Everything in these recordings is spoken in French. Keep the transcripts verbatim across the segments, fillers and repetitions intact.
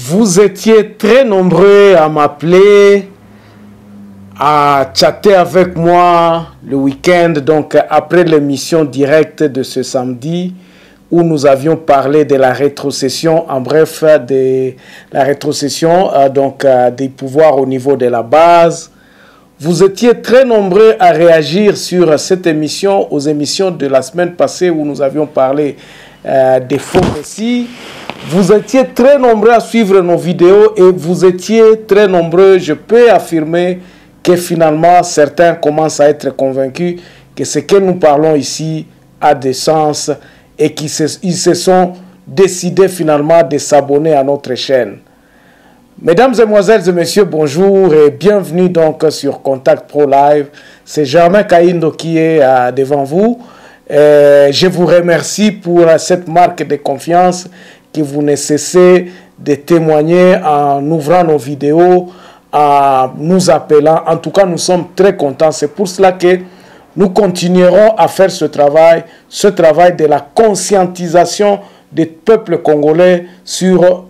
Vous étiez très nombreux à m'appeler, à chatter avec moi le week-end, donc après l'émission directe de ce samedi, où nous avions parlé de la rétrocession, en bref, de la rétrocession euh, donc, euh, des pouvoirs au niveau de la base. Vous étiez très nombreux à réagir sur cette émission, aux émissions de la semaine passée où nous avions parlé euh, des faux récits. Vous étiez très nombreux à suivre nos vidéos et vous étiez très nombreux, je peux affirmer, que finalement certains commencent à être convaincus que ce que nous parlons ici a des sens et qu'ils se, ils se sont décidés finalement de s'abonner à notre chaîne. Mesdames, Mesdemoiselles et Messieurs, bonjour et bienvenue donc sur Contact Pro Live. C'est Germain Kaindo qui est euh, devant vous. Euh, je vous remercie pour cette marque de confiance que vous ne cessez de témoigner en ouvrant nos vidéos, en nous appelant. En tout cas, nous sommes très contents. C'est pour cela que nous continuerons à faire ce travail, ce travail de la conscientisation des peuples congolais sur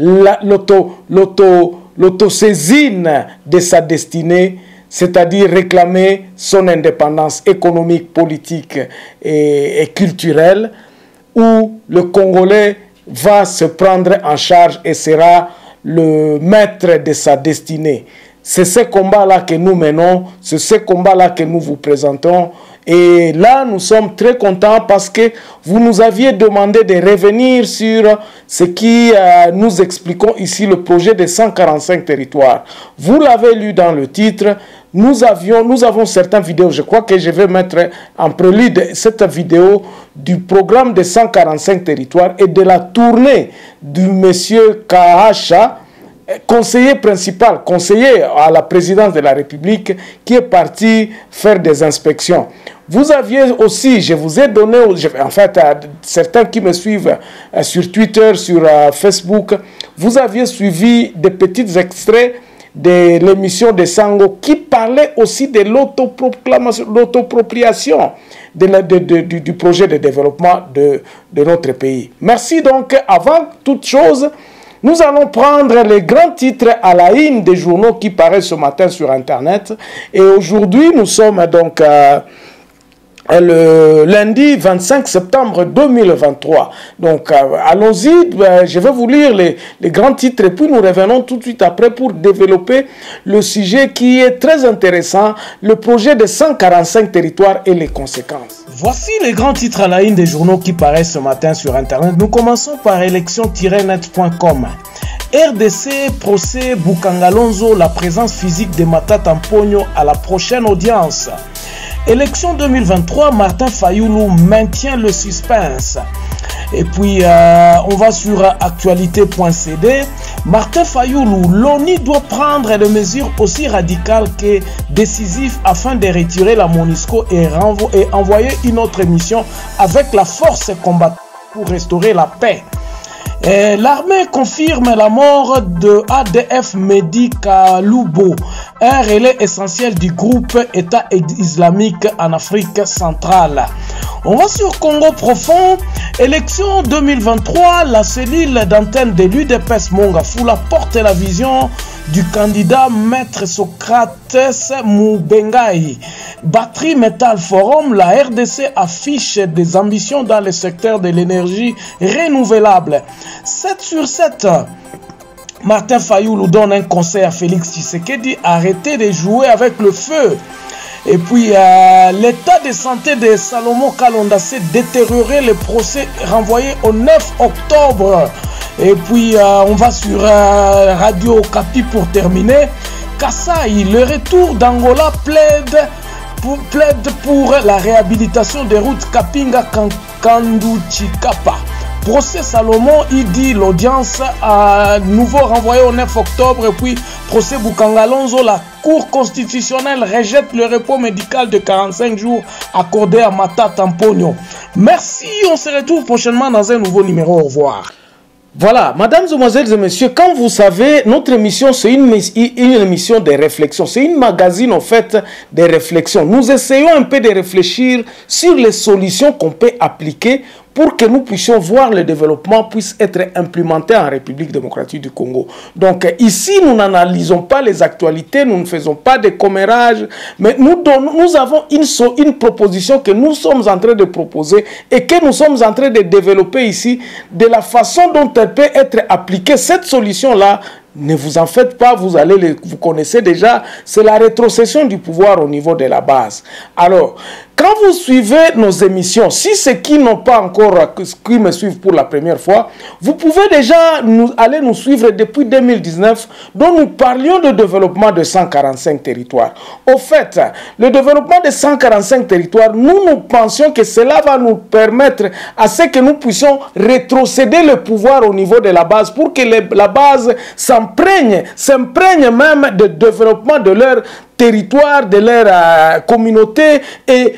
l'autosaisine de sa destinée, c'est-à-dire réclamer son indépendance économique, politique et, et culturelle, où le Congolais va se prendre en charge et sera le maître de sa destinée. C'est ce combat-là que nous menons, c'est ce combat-là que nous vous présentons. Et là, nous sommes très contents parce que vous nous aviez demandé de revenir sur ce qui euh, nous expliquons ici, le projet de cent quarante-cinq territoires. Vous l'avez lu dans le titre. Nous, avions, nous avons certaines vidéos. Je crois que je vais mettre en prélude cette vidéo du programme de cent quarante-cinq territoires et de la tournée du monsieur Kahacha, conseiller principal, conseiller à la présidence de la République, qui est parti faire des inspections. Vous aviez aussi, je vous ai donné, en fait, à certains qui me suivent sur Twitter, sur Facebook, vous aviez suivi des petits extraits de l'émission de Sango qui parlait aussi de l'autoproclamation, l'autopropriation de la, de, de, du, du projet de développement de, de notre pays. Merci donc. Avant toute chose, nous allons prendre les grands titres à la une des journaux qui paraissent ce matin sur Internet. Et aujourd'hui, nous sommes donc euh, le lundi vingt-cinq septembre deux mille vingt-trois. Donc, euh, allons-y. Euh, je vais vous lire les, les grands titres et puis nous revenons tout de suite après pour développer le sujet qui est très intéressant, le projet de cent quarante-cinq territoires et les conséquences. Voici les grands titres à la une des journaux qui paraissent ce matin sur Internet. Nous commençons par élection tiret net point com. R D C, procès Bukangalonzo, la présence physique de Matata Mponyo à la prochaine audience. Élection deux mille vingt-trois, Martin Fayoulou maintient le suspense. Et puis, euh, on va sur actualité point c d. Martin Fayoulou, l'ONU doit prendre des mesures aussi radicales que décisives afin de retirer la MONUSCO et, et envoyer une autre mission avec la force combattante pour restaurer la paix. L'armée confirme la mort de A D F Mehdi Kaloubo, un relais essentiel du groupe État islamique en Afrique centrale. On va sur Congo profond. Élection deux mille vingt-trois, la cellule d'antenne de l'U D P S Mongafula porte la vision du candidat Maître Socrates Moubengaï. Batterie Metal Forum, la R D C affiche des ambitions dans le secteur de l'énergie renouvelable. sept sur sept. Martin Fayoulou donne un conseil à Félix Tshisekedi, arrêtez de jouer avec le feu. Et puis, euh, l'état de santé de Salomon Kalonda s'est détérioré, le procès renvoyé au neuf octobre. Et puis, euh, on va sur euh, Radio Okapi pour terminer. Kassai, le retour d'Angola plaide pour, plaide pour la réhabilitation des routes Kapinga-Kandu-Chikapa. Procès Salomon, il dit l'audience à nouveau renvoyée au neuf octobre. Et puis, procès Bukangalonzo, la Cour constitutionnelle rejette le repos médical de quarante-cinq jours accordé à Matata Mponyo. Merci, on se retrouve prochainement dans un nouveau numéro. Au revoir. Voilà, mesdames, mesdemoiselles et messieurs, comme vous savez, notre émission, c'est une, une émission de réflexion. C'est une magazine, en fait, de réflexion. Nous essayons un peu de réfléchir sur les solutions qu'on peut appliquer pour que nous puissions voir le développement puisse être implémenté en République démocratique du Congo. Donc ici, nous n'analysons pas les actualités, nous ne faisons pas de commérages, mais nous, donnons, nous avons une, une proposition que nous sommes en train de proposer et que nous sommes en train de développer ici, de la façon dont elle peut être appliquée. Cette solution-là, ne vous en faites pas, vous allez les, vous connaissez déjà, c'est la rétrocession du pouvoir au niveau de la base. Alors, quand vous suivez nos émissions, si ceux qui n'ont pas encore, qui me suivent pour la première fois, vous pouvez déjà nous, aller nous suivre depuis deux mille dix-neuf, dont nous parlions de développement de cent quarante-cinq territoires. Au fait, le développement de cent quarante-cinq territoires, nous, nous pensions que cela va nous permettre à ce que nous puissions rétrocéder le pouvoir au niveau de la base pour que les, la base s'imprègne, s'imprègne même de développement de leur territoire, de leur euh, communauté et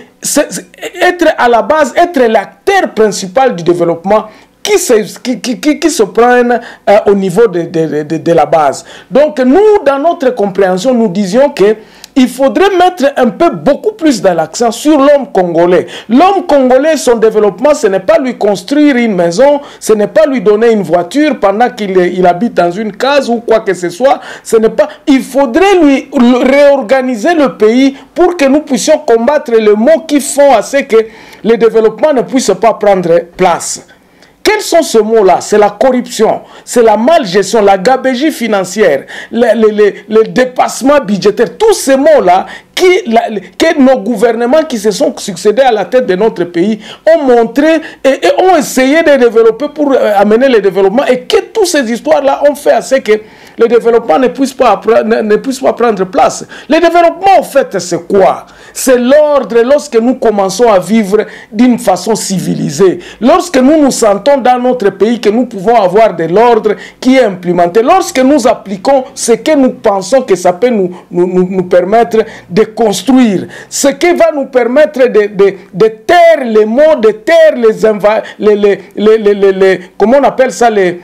être à la base, être l'acteur principal du développement qui se, qui, qui, qui, qui se prennent euh, au niveau de, de, de, de la base. Donc nous, dans notre compréhension, nous disions que il faudrait mettre un peu beaucoup plus de l'accent sur l'homme congolais. L'homme congolais, son développement, ce n'est pas lui construire une maison, ce n'est pas lui donner une voiture pendant qu'il il habite dans une case ou quoi que ce soit. Ce n'est pas. Il faudrait lui réorganiser le pays pour que nous puissions combattre les maux qui font à ce que le développement ne puisse pas prendre place. Quels sont ces mots-là? C'est la corruption, c'est la malgestion, la gabegie financière, le, le, le, le dépassement budgétaire. Tous ces mots-là qui, la, que nos gouvernements qui se sont succédés à la tête de notre pays ont montré et, et ont essayé de développer pour euh, amener le développement et que toutes ces histoires-là ont fait à ce que le développement ne puisse pas, ne, ne puisse pas prendre place. Le développement, en fait, c'est quoi? C'est l'ordre lorsque nous commençons à vivre d'une façon civilisée. Lorsque nous nous sentons dans notre pays que nous pouvons avoir de l'ordre qui est implémenté. Lorsque nous appliquons ce que nous pensons que ça peut nous, nous, nous permettre de construire. Ce qui va nous permettre de, de, de taire les mots, de taire les, les, les, les, les, les, les comment on appelle ça, les...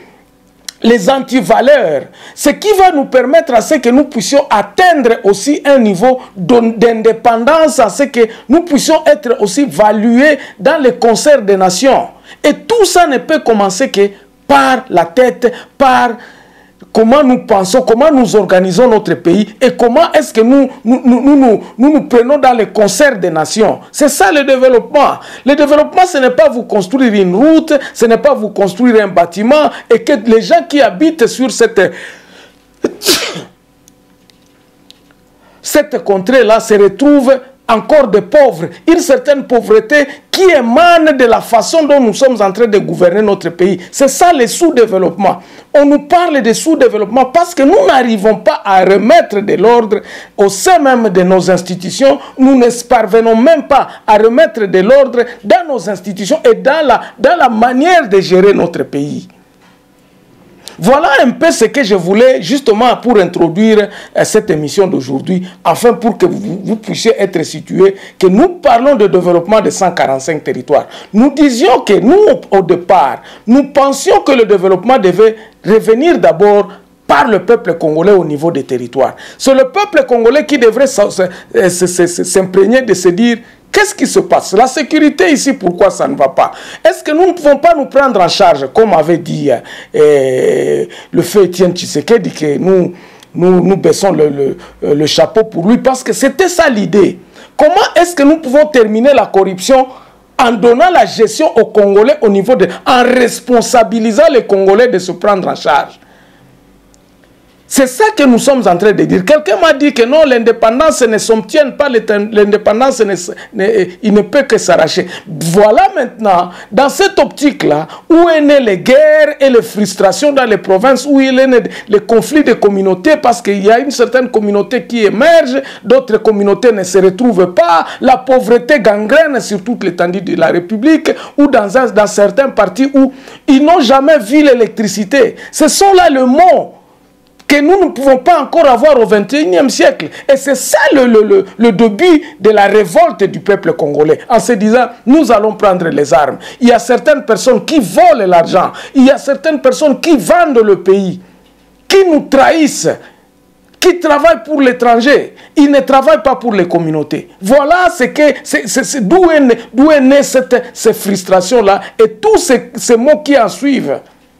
les antivaleurs, ce qui va nous permettre à ce que nous puissions atteindre aussi un niveau d'indépendance, à ce que nous puissions être aussi valués dans le concert des nations. Et tout ça ne peut commencer que par la tête, par comment nous pensons, comment nous organisons notre pays et comment est-ce que nous nous, nous, nous, nous, nous nous prenons dans le concert des nations. C'est ça le développement. Le développement, ce n'est pas vous construire une route, ce n'est pas vous construire un bâtiment et que les gens qui habitent sur cette, cette contrée-là se retrouvent encore des pauvres, une certaine pauvreté qui émane de la façon dont nous sommes en train de gouverner notre pays. C'est ça le sous-développement. On nous parle de sous-développement parce que nous n'arrivons pas à remettre de l'ordre au sein même de nos institutions. Nous ne parvenons même pas à remettre de l'ordre dans nos institutions et dans la, dans la manière de gérer notre pays. Voilà un peu ce que je voulais justement pour introduire euh, cette émission d'aujourd'hui, afin pour que vous, vous puissiez être situés, que nous parlons de développement de cent quarante-cinq territoires. Nous disions que nous, au départ, nous pensions que le développement devait revenir d'abord par le peuple congolais au niveau des territoires. C'est le peuple congolais qui devrait s'imprégner de se dire: qu'est-ce qui se passe? La sécurité ici, pourquoi ça ne va pas? Est-ce que nous ne pouvons pas nous prendre en charge, comme avait dit euh, le feu Étienne Tshisekedi, que nous, nous, nous baissons le, le, le chapeau pour lui, parce que c'était ça l'idée. Comment est-ce que nous pouvons terminer la corruption en donnant la gestion aux Congolais au niveau de... en responsabilisant les Congolais de se prendre en charge? C'est ça que nous sommes en train de dire. Quelqu'un m'a dit que non, l'indépendance ne s'obtient pas, l'indépendance, il ne peut que s'arracher. Voilà maintenant, dans cette optique-là, où est né les guerres et les frustrations dans les provinces, où il est né les conflits de communautés, parce qu'il y a une certaine communauté qui émerge, d'autres communautés ne se retrouvent pas, la pauvreté gangrène sur toute l'étendue de la République, ou dans, un, dans certains partis où ils n'ont jamais vu l'électricité. Ce sont là les mots que nous ne pouvons pas encore avoir au vingt et unième siècle. Et c'est ça le, le, le, le début de la révolte du peuple congolais, en se disant, nous allons prendre les armes. Il y a certaines personnes qui volent l'argent, il y a certaines personnes qui vendent le pays, qui nous trahissent, qui travaillent pour l'étranger. Ils ne travaillent pas pour les communautés. Voilà ce que c'est d'où est, d'où est née cette, cette frustration-là et tous ces, ces mots qui en suivent.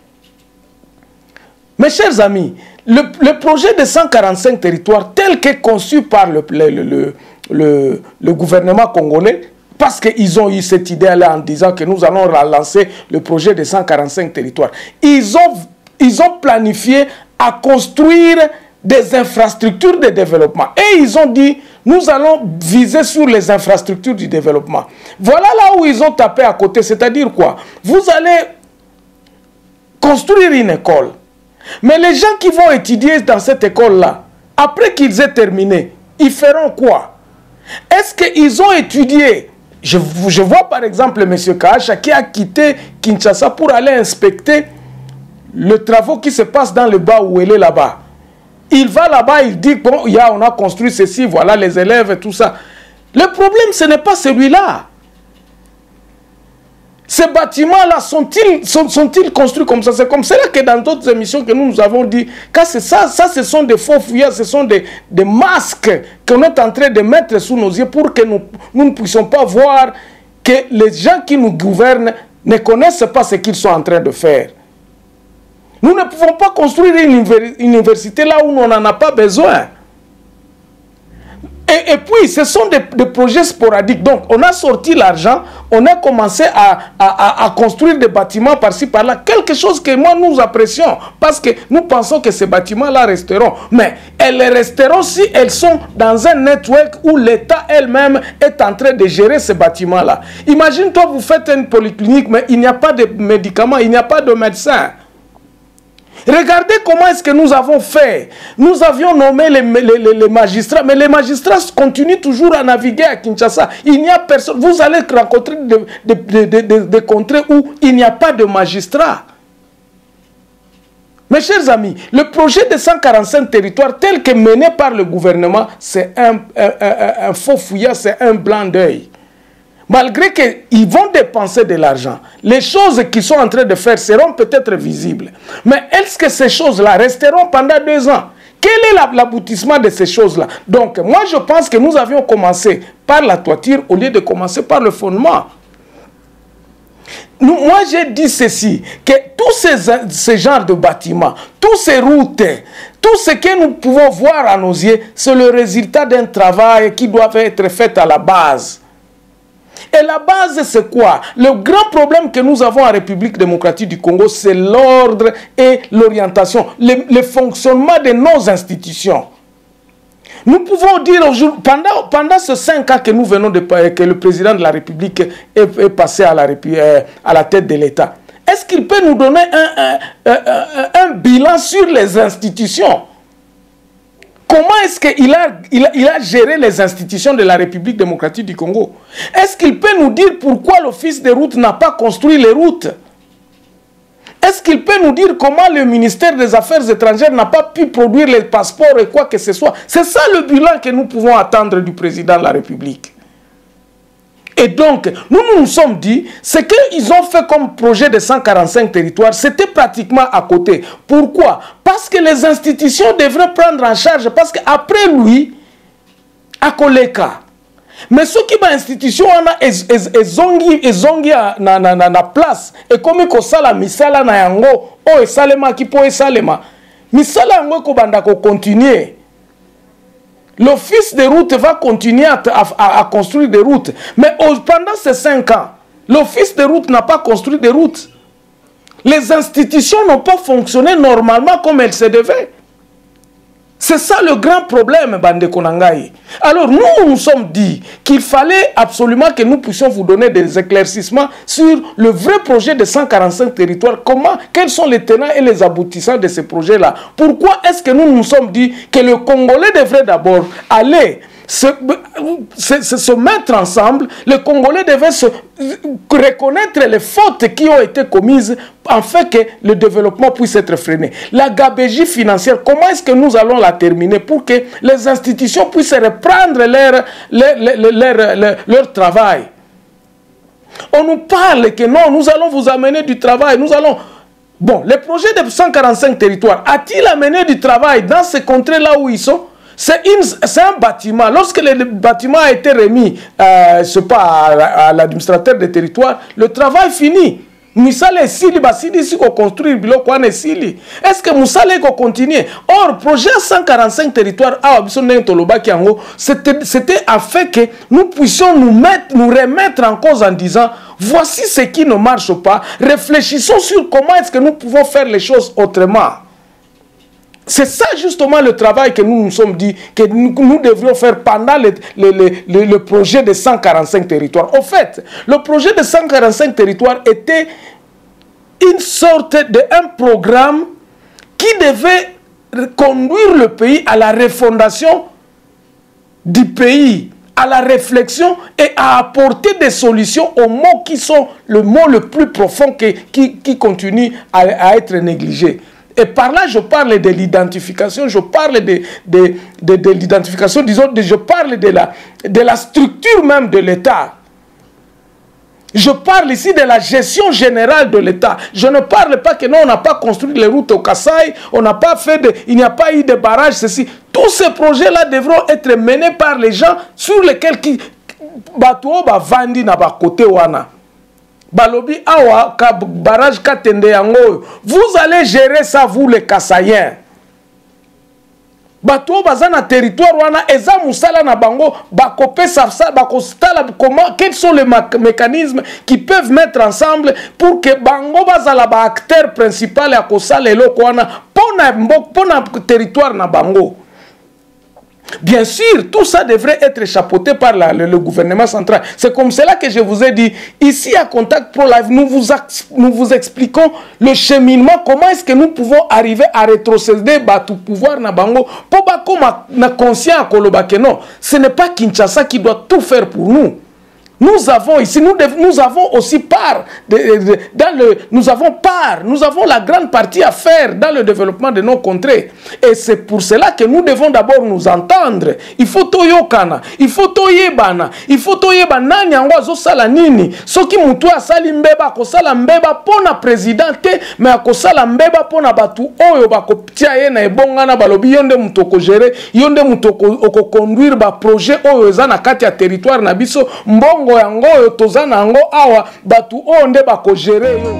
Mes chers amis, le, le projet de cent quarante-cinq territoires tel que conçu par le, le, le, le, le gouvernement congolais, parce qu'ils ont eu cette idée-là en disant que nous allons relancer le projet de cent quarante-cinq territoires, ils ont, ils ont planifié à construire des infrastructures de développement. Et ils ont dit, nous allons viser sur les infrastructures du développement. Voilà là où ils ont tapé à côté, c'est-à-dire quoi? Vous allez construire une école. Mais les gens qui vont étudier dans cette école-là, après qu'ils aient terminé, ils feront quoi? Est-ce qu'ils ont étudié? Je, je vois par exemple M. Kahacha qui a quitté Kinshasa pour aller inspecter le travaux qui se passe dans le bas où elle est là-bas. Il va là-bas, il dit, bon, il y a, on a construit ceci, voilà les élèves et tout ça. Le problème, ce n'est pas celui-là. Ces bâtiments-là sont-ils sont, sont-ils construits comme ça? C'est comme cela que dans d'autres émissions que nous nous avons dit, car c'est ça, ça ce sont des faux fuyards, ce sont des, des masques qu'on est en train de mettre sous nos yeux pour que nous, nous ne puissions pas voir que les gens qui nous gouvernent ne connaissent pas ce qu'ils sont en train de faire. Nous ne pouvons pas construire une université là où on n'en a pas besoin. Et, et puis, ce sont des, des projets sporadiques. Donc, on a sorti l'argent, on a commencé à, à, à, à construire des bâtiments par-ci, par-là. Quelque chose que moi, nous apprécions. Parce que nous pensons que ces bâtiments-là resteront. Mais elles resteront si elles sont dans un network où l'État elle-même est en train de gérer ces bâtiments-là. Imagine-toi, vous faites une polyclinique, mais il n'y a pas de médicaments, il n'y a pas de médecins. Regardez comment est-ce que nous avons fait. Nous avions nommé les, les, les, les magistrats, mais les magistrats continuent toujours à naviguer à Kinshasa. Il n'y a personne. Vous allez rencontrer des de, de, de, de, de contrées où il n'y a pas de magistrats. Mes chers amis, le projet de cent quarante-cinq territoires tel que mené par le gouvernement, c'est un, un, un, un faux fouillard, c'est un blanc d'œil. Malgré qu'ils vont dépenser de l'argent, les choses qu'ils sont en train de faire seront peut-être visibles. Mais est-ce que ces choses-là resteront pendant deux ans? Quel est l'aboutissement de ces choses-là? Donc, moi, je pense que nous avions commencé par la toiture au lieu de commencer par le fondement. Nous, moi, j'ai dit ceci, que tous ces, ces genres de bâtiments, toutes ces routes, tout ce que nous pouvons voir à nos yeux, c'est le résultat d'un travail qui doit être fait à la base. Et la base, c'est quoi? Le grand problème que nous avons en République démocratique du Congo, c'est l'ordre et l'orientation, le, le fonctionnement de nos institutions. Nous pouvons dire aujourd'hui, pendant, pendant ces cinq ans que nous venons de que le président de la République est, est passé à la, à la tête de l'État, est-ce qu'il peut nous donner un, un, un, un bilan sur les institutions? Comment est-ce qu'il a, il a, il a géré les institutions de la République démocratique du Congo? Est-ce qu'il peut nous dire pourquoi l'Office des routes n'a pas construit les routes? Est-ce qu'il peut nous dire comment le ministère des Affaires étrangères n'a pas pu produire les passeports et quoi que ce soit? C'est ça le bilan que nous pouvons attendre du président de la République. Et donc, nous nous, nous sommes dit, ce qu'ils ont fait comme projet de cent quarante-cinq territoires, c'était pratiquement à côté. Pourquoi? Parce que les institutions devraient prendre en charge, parce qu'après lui, à Koleka, mais ce qui est institution, on a ezongi ezongi na na na na place et comme ko sala misala na yango o esalema ki po esalema misala yango ko banda ko continuer. L'office des routes va continuer à, à, à construire des routes. Mais pendant ces cinq ans, l'office des routes n'a pas construit des routes. Les institutions n'ont pas fonctionné normalement comme elles se devaient. C'est ça le grand problème, Bande Konangaï. Alors nous, nous sommes dit qu'il fallait absolument que nous puissions vous donner des éclaircissements sur le vrai projet de cent quarante-cinq territoires. Comment, quels sont les tenants et les aboutissants de ces projets-là? Pourquoi est-ce que nous nous sommes dit que le Congolais devrait d'abord aller Se, se, se, se mettre ensemble, les Congolais devaient se, reconnaître les fautes qui ont été commises afin que le développement puisse être freiné. La gabegie financière, comment est-ce que nous allons la terminer pour que les institutions puissent reprendre leur, leur, leur, leur, leur, leur travail? On nous parle que non, nous allons vous amener du travail, nous allons... Bon, le projet de cent quarante-cinq territoires a-t-il amené du travail dans ces contrées-là où ils sont? C'est un bâtiment. Lorsque le, le bâtiment a été remis euh, je sais pas, à, à l'administrateur des territoires, le travail finit. Misale sili basili si ko construire bilo kwa ne sili. Est-ce que Moussale ko continuer? Or projet cent quarante-cinq territoires à Abisonne Toloba Kiango, c'était c'était afin que nous puissions nous mettre nous remettre en cause en disant voici ce qui ne marche pas. Réfléchissons sur comment est-ce que nous pouvons faire les choses autrement. C'est ça justement le travail que nous nous sommes dit que nous, nous devrions faire pendant le, le, le, le, le projet de cent quarante-cinq territoires. Au fait, le projet de cent quarante-cinq territoires était une sorte de un programme qui devait conduire le pays à la refondation du pays, à la réflexion et à apporter des solutions aux mots qui sont le mot le plus profond que, qui, qui continue à, à être négligé. Et par là, je parle de l'identification, je parle de, de, de, de l'identification, disons, de, je parle de la, de la structure même de l'État. Je parle ici de la gestion générale de l'État. Je ne parle pas que non, on n'a pas construit les routes au Kasaï, on n'a pas fait de, il n'y a pas eu de barrages, ceci. Tous ces projets-là devront être menés par les gens sur lesquels qui, Batouo ba vandi na ba côté wana. Balobi awa ka barrage katende yango. Vous allez gérer ça vous les Kasaïens. Bato bazana territoire wana eza musala na bango bakope sa bakostala comment quels sont les mécanismes qui peuvent mettre ensemble pour que bango bazala ba acteur principal ya kosala eloko wana pona pona territoire na bango. Bien sûr, tout ça devrait être chapeauté par la, le, le gouvernement central. C'est comme cela que je vous ai dit, ici à Contact Pro Live, nous vous, nous vous expliquons le cheminement, comment est-ce que nous pouvons arriver à rétrocéder tout pouvoir na bango, pour na conscient à Kolobake. Non, ce n'est pas Kinshasa qui doit tout faire pour nous. Nous avons ici, nous, dev, nous avons aussi part, de, de, dans le, nous avons part, nous avons la grande partie à faire dans le développement de nos contrées. Et c'est pour cela que nous devons d'abord nous entendre. Il faut toyokana, il faut toyebana, il faut toyebana nyango zo sala nini. Soki mutu asali mbeba ko sala mbeba pona présidente, mais ko sala mbeba pona batu oyo bako tia ye na ebongana balobi yonde mutoko gérer, yonde mutoko oko conduire ba projet oyo ezana kati ya territoire na biso mbongo yango yo tozana yango awa batu onde bako gérer yo.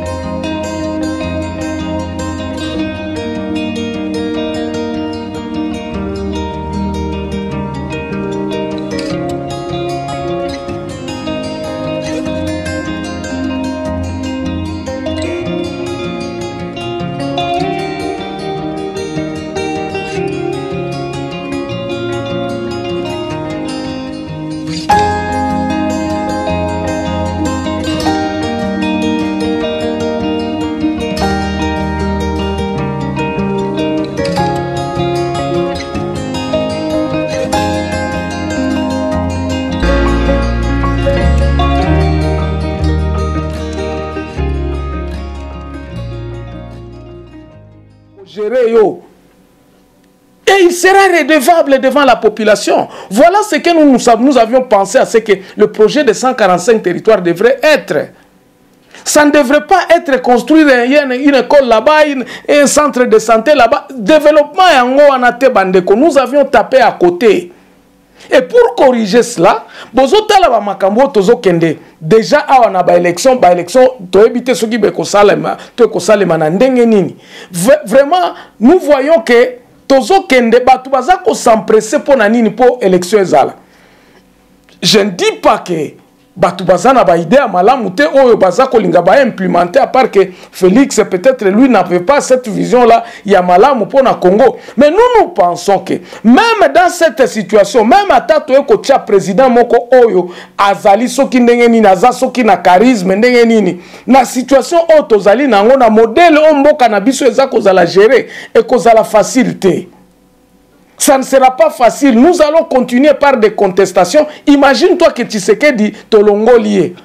Et il sera redevable devant la population. Voilà ce que nous, nous avions pensé à ce que le projet de cent quarante-cinq territoires devrait être. Ça ne devrait pas être construire une, une école là-bas, un centre de santé là-bas. Développement yango anate bandeko. Nous avions tapé à côté. Et pour corriger cela, bozotala ba makambo tozo kende. Déjà awa na ba élection, ba élection to ebite soki be ko salema, to ko salema na ndenge nini. Vraiment, nous voyons que tozo kende batu baza ko s'empresser pour na nini pour élection ezala. Je ne dis pas que batu baza na ba idée malamu te oyo baza ko linga ba implémenter, à part que Félix peut-être lui n'avait pas cette vision là ya malamu pour na Congo. Mais nous nous pensons que même dans cette situation, même atato eko tia président moko oyo azali soki ndenge nini aza soki na charisme ndenge nini na situation oyo tozali nango na modèle o mboka na biso eza kozala gérer et kozala facilité. Ça ne sera pas facile. Nous allons continuer par des contestations. Imagine-toi que Tshisekedi Tolongo lié.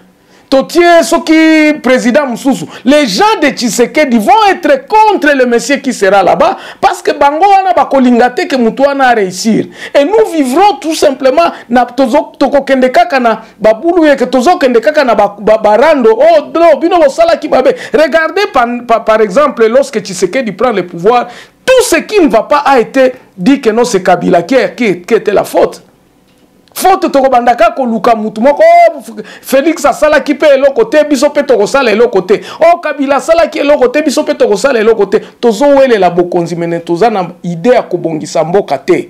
Totier, ce qui président Moussoussou, les gens de Tshisekedi vont être contre le monsieur qui sera là-bas parce que Bango wana ba kolingate que Moutouana a réussir. Et nous vivrons tout simplement na tozo toko kende kaka na babulu ye que tozo kende kaka na barando. Oh non, bino bosala ki babe. Regardez par, par, par exemple lorsque Tshisekedi prend le pouvoir, tout ce qui ne va pas a été dit que non c'est Kabila qui, qui, qui était la faute. Faute toko bandaka ko luka mutu moko Félix asala ki pe elo côté biso pe toko sala elo côté oh Kabila sala ki elo côté biso pe toko sala elo côté tozo wele la bokonzi mene toza na idée ya kobongisa mboka te.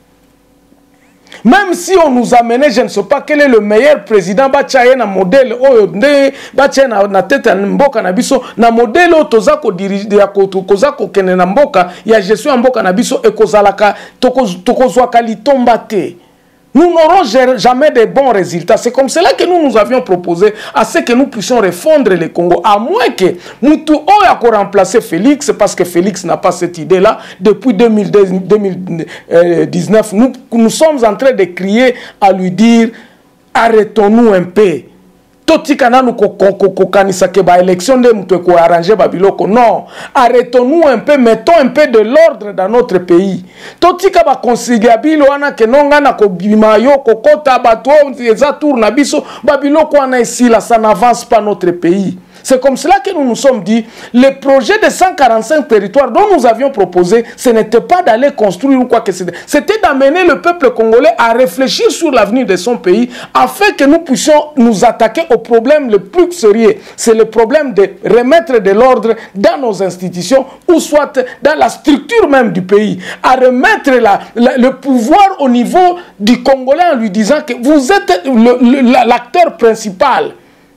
Même si on nous amenait, je ne sais pas quel est le meilleur président, Bachaye na modèle, oh, Bachaye na, na tête na mboka na biso, na modèle oh, toza ko dirige, ya ko toza ko kene na mboka, ya gestion mboka na biso, e kozalaka, toko toko zwaka litomba te. Nous n'aurons jamais de bons résultats. C'est comme cela que nous nous avions proposé à ce que nous puissions refondre le Congo. À moins que nous tout ayons remplacé Félix, parce que Félix n'a pas cette idée-là. Depuis deux mille dix-neuf, nous, nous sommes en train de crier à lui dire arrêtons-nous un peu. Totikana nous kokanisa ke ba élection de mtu ko arranger babiloko. Non, arrêtons-nous un peu, mettons un peu de l'ordre dans notre pays. Totika ba conciliabilo wana ke nonga na ko bima yo kokota bato eza tour na biso babiloko wana ici là ça n'avance pas notre pays. C'est comme cela que nous nous sommes dit, le projet de cent quarante-cinq territoires dont nous avions proposé, ce n'était pas d'aller construire ou quoi que c'était. C'était d'amener le peuple congolais à réfléchir sur l'avenir de son pays afin que nous puissions nous attaquer au problème le plus sérieux. C'est le problème de remettre de l'ordre dans nos institutions ou soit dans la structure même du pays. À remettre la, la, le pouvoir au niveau du Congolais en lui disant que vous êtes l'acteur principal.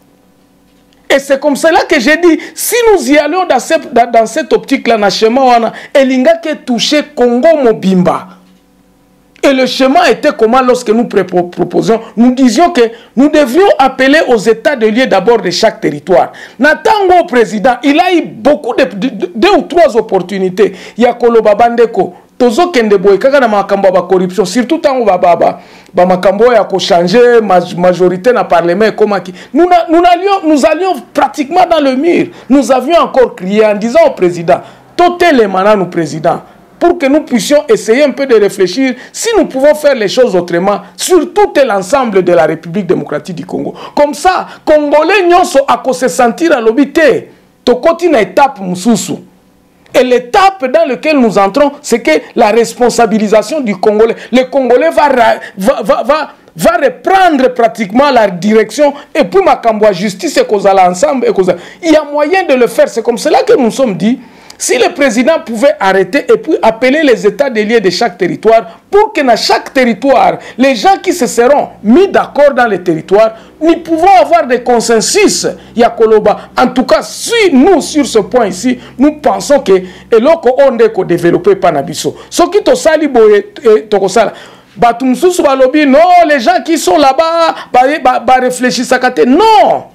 Et c'est comme cela que j'ai dit, si nous y allions dans cette, dans, dans cette optique-là, dans le schéma, Elinga qui est touché Congo Mobimba. Et le schéma était comment lorsque nous proposions, nous disions que nous devions appeler aux états de lieu d'abord de chaque territoire. Natango président, il a eu beaucoup de, de, de deux ou trois opportunités. Il y a Koloba Bandeko. Tozo kende boy kaka na makambo ba corruption surtout tango ba baba ba makambo ya ko changer majorité na parlement comme qui nous nous allions nous allions pratiquement dans le mur. Nous avions encore crié en disant au président toté les manas nous président pour que nous puissions essayer un peu de réfléchir si nous pouvons faire les choses autrement sur tout l'ensemble de la République démocratique du Congo. Comme ça Congolais nyonso a ko se sentir à l'obité to koti na étape mususu. Et l'étape dans laquelle nous entrons, c'est que la responsabilisation du Congolais. Le Congolais va, va, va, va, va reprendre pratiquement la direction. Et puis, ma camboua justice et cause à l'ensemble. Il y a moyen de le faire. C'est comme cela que nous nous sommes dit. Si le président pouvait arrêter et puis appeler les états de lieu de chaque territoire pour que dans chaque territoire, les gens qui se seront mis d'accord dans le territoire, nous pouvons avoir des consensus. Yakoloba. En tout cas, si nous, sur ce point ici, nous pensons que eloko onde ko développer panabiso. Ce qui to sali boye to sala. Batumsusu balobi non, les gens qui sont là-bas ba ba réfléchissent à côté. Non.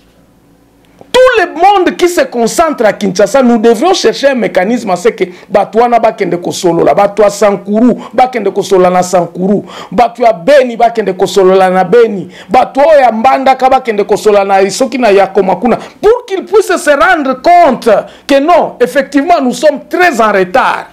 Tout le monde qui se concentre à Kinshasa, nous devrions chercher un mécanisme à ce que Batouana bakende kosolo la, Batoua Sankuru bakende kosolo na Sankuru, Batoua Beni bakende kosolo la na Beni, Batoua ya Mbandaka bakende kosolo na Isoki na Yakomakuna, pour qu'ils puissent se rendre compte que non, effectivement, nous sommes très en retard.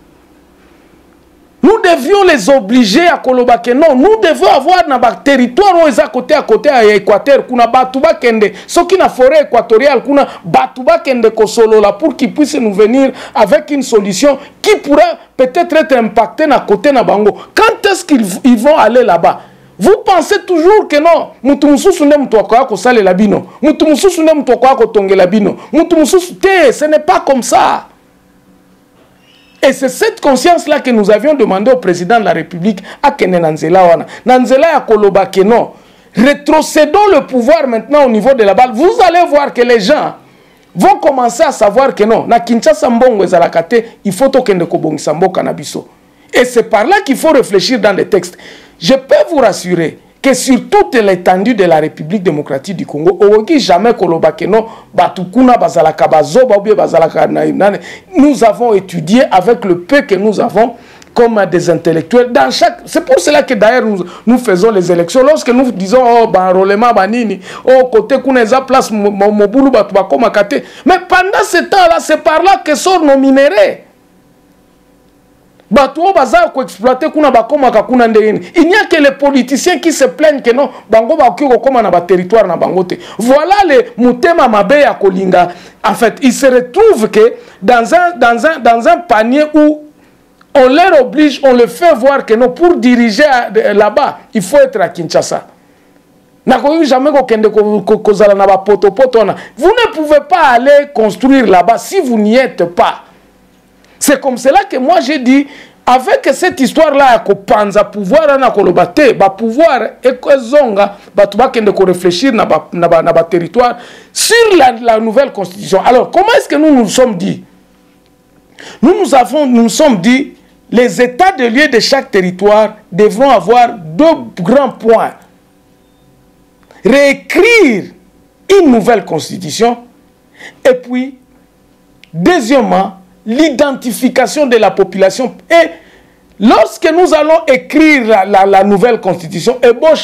Nous devions les obliger à Kolobake. Non, nous devons avoir dans le territoire où ils sont à côté à côté à l'Équateur, kuna Batouba Kende, ce qui na forêt équatoriale, kuna Batouba Kende Kosolo là pour qu'ils puissent nous venir avec une solution qui pourrait peut-être être impactée à côté na Bango. Quand est-ce qu'ils ils vont aller là-bas? Vous pensez toujours que non, Mutumususu ne mutokwa ko sale labino, Mutumususu ne mutokwa ko tonge labino, Mutumususu te, ce n'est pas comme ça. Et c'est cette conscience-là que nous avions demandé au président de la République à Kene Nanzela wana. Nanzela ya Koloba que non. Rétrocédons le pouvoir maintenant au niveau de la balle. Vous allez voir que les gens vont commencer à savoir que non. Na Kinshasa mbongo ezalakate, il faut tokende kobongisa mboka na biso. Et c'est par là qu'il faut réfléchir dans les textes. Je peux vous rassurer que sur toute l'étendue de la République démocratique du Congo, jamais nous avons étudié avec le peu que nous avons comme des intellectuels. Dans chaque... C'est pour cela que d'ailleurs nous, nous faisons les élections. Lorsque nous disons, oh, ben, enrôlement, banini, oh, côté qu'on a place, Moboulou, Batouakoma, Kate. Mais pendant ce temps-là, c'est par là que sortent nos minéraux. Il n'y a que les politiciens qui se plaignent que non, bango ba comme na ba territoire na bangote. Voilà les mutema mabeya kolinga. En fait, ils se retrouvent que dans un dans un dans un panier où on leur oblige, on le fait voir que non, pour diriger là-bas, il faut être à Kinshasa. Vous ne pouvez pas aller construire là-bas si vous n'y êtes pas. C'est comme cela que moi j'ai dit, avec cette histoire-là, qu'on pense à pouvoir, on a pouvoir, et que zonga, réfléchir dans le territoire sur la, la nouvelle constitution. Alors, comment est-ce que nous nous sommes dit? Nous nous avons, nous nous sommes dit, les états de lieu de chaque territoire devront avoir deux grands points. Réécrire une nouvelle constitution, et puis, deuxièmement, l'identification de la population. Et lorsque nous allons écrire la, la, la nouvelle constitution,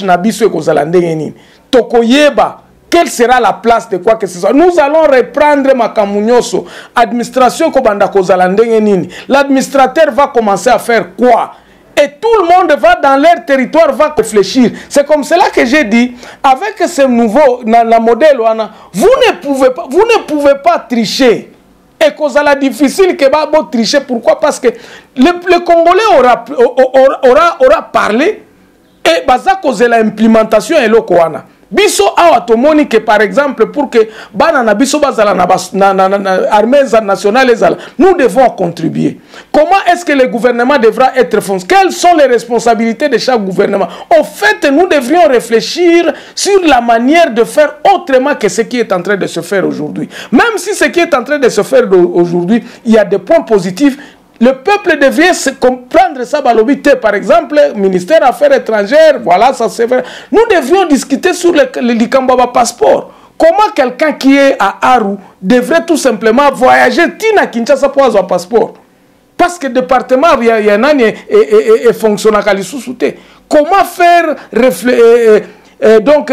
quelle sera la place de quoi que ce soit? Nous allons reprendre Makamunyoso, administration l'administrateur va commencer à faire quoi? Et tout le monde va dans leur territoire, va réfléchir. C'est comme cela que j'ai dit, avec ce nouveau la, la modèle, vous ne pouvez pas, vous ne pouvez pas tricher. Et que ça difficile que va tricher. Pourquoi? Parce que le, le Congolais aura, aura, aura, aura parlé et baza cause la implémentation et le Koana. Biso awa tomoni que par exemple pour que bana na biso bazala na armée nationale ezala, nous devons contribuer. Comment est-ce que le gouvernement devra être foncé? Quelles sont les responsabilités de chaque gouvernement? En fait, nous devrions réfléchir sur la manière de faire autrement que ce qui est en train de se faire aujourd'hui. Même si ce qui est en train de se faire aujourd'hui, il y a des points positifs. Le peuple devrait se comprendre ça, balobité, par exemple, ministère des Affaires étrangères, voilà, ça c'est vrai. Nous devrions discuter sur le, le, le Kambaba passeport. Comment quelqu'un qui est à Aru devrait tout simplement voyager Tina Kinshasa pour avoir un passeport? Parce que le département, il y a un an et fonctionne à Kalissousouté. Comment faire réfléchir, donc,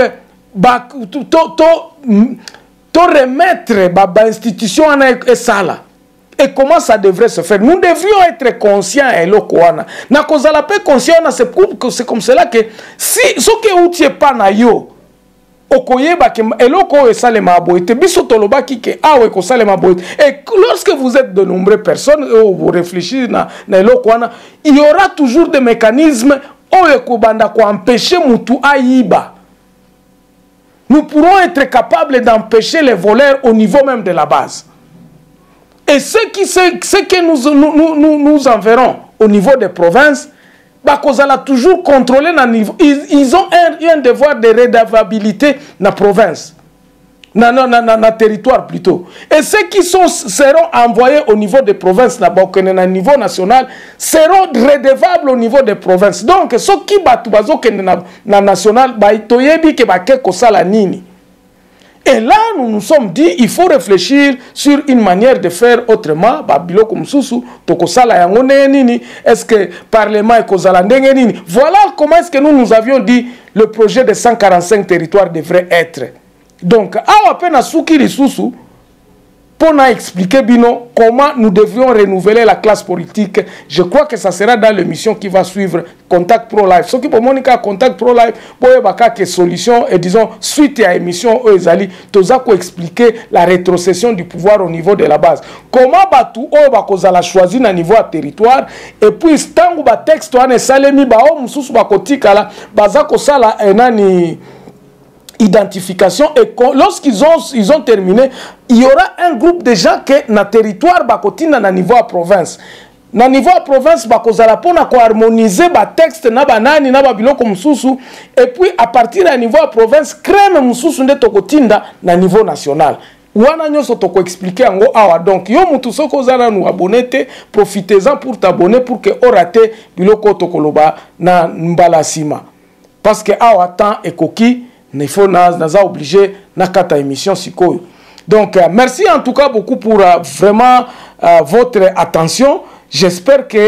to remettre l'institution en Essala? Et comment ça devrait se faire? Nous devrions être conscients et le Koana. Na kozala pe conscient, c'est comme cela que si ce que vous n'êtes pas na yo, okoyeba ke eloko esalema aboite biso toloba ki ke awe ko salema aboite. Et lorsque vous êtes de nombreuses personnes, vous réfléchissez na na eloko wana, il y aura toujours des mécanismes oyo kobanda ko empêcher mutu ayiba. Nous pourrons être capables d'empêcher les voleurs au niveau même de la base. Et ce, qui, ce, ce que nous, nous, nous, nous enverrons au niveau des provinces, bah, qu'on a toujours contrôlé na niveau. Ils, ils ont un, un devoir de redevabilité dans la province, dans le territoire plutôt. Et ceux qui sont, seront envoyés au niveau des provinces, na au niveau national, seront redevables au niveau des provinces. Donc, ceux qui battent na national, bah, ils toyebi ke ba ke kosala nini. Et là, nous nous sommes dit, il faut réfléchir sur une manière de faire autrement. Est-ce que le Parlement est voilà comment est-ce que nous nous avions dit le projet de cent quarante-cinq territoires devrait être. Donc, à peine souki risousu, pour nous expliquer bino comment nous devrions renouveler la classe politique. Je crois que ça sera dans l'émission qui va suivre Contact Pro Live. Ce qui pour Monica Contact Pro Live, pour y avoir quelques solutions et disons suite à l'émission Oezali, tous à expliquer la rétrocession du pouvoir au niveau de la base. Comment batu o bakozala choisir na niveau à territoire et puis tangu ba texte ane salemi ba o mususu bakotika la bazako sala enani identification et lorsqu'ils ont, ils ont terminé, il y aura un groupe de gens qui na territoire bakotina na niveau à province. Na niveau à province bakozala pona ko harmoniser ba texte na banani na babiloko mususu et puis à partir à niveau à province crème mususu nde tokotinda na niveau national. Wana nyoso toko expliquer ngo awa donc yo mutu soko zala nous abonner profitez-en pour t'abonner pour que orate biloko tokoloba na mbalasima parce que awa temps ekoki il faut naza obligé na kata émission sikoyo. Donc euh, merci en tout cas beaucoup pour euh, vraiment euh, votre attention. J'espère que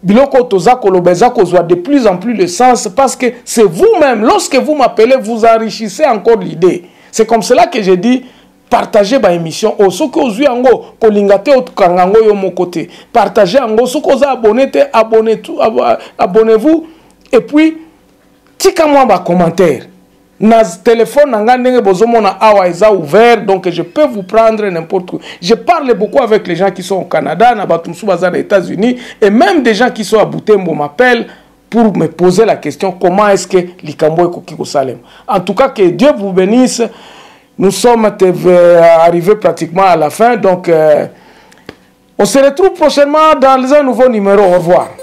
biloko toza kolobeza kozwa de plus en plus le sens parce que c'est vous-même, lorsque vous m'appelez, vous enrichissez encore l'idée. C'est comme cela que j'ai dit, partagez ma émission. Oh, ce que vous avez kolingate otukangango yo mon côté. Partagez ango, ce que vous abonnez, abonnez-vous. Et puis, tika-moi ma commentaire. Na téléphone nanga ndenge bozomona awa eza ouvert, donc je peux vous prendre n'importe où. Je parle beaucoup avec les gens qui sont au Canada, na batumsu baza aux États-Unis, et même des gens qui sont à Butembo m'appellent pour me poser la question comment est-ce que likambo ekoki kosalema. En tout cas, que Dieu vous bénisse. Nous sommes arrivés pratiquement à la fin, donc euh, on se retrouve prochainement dans un nouveau numéro. Au revoir.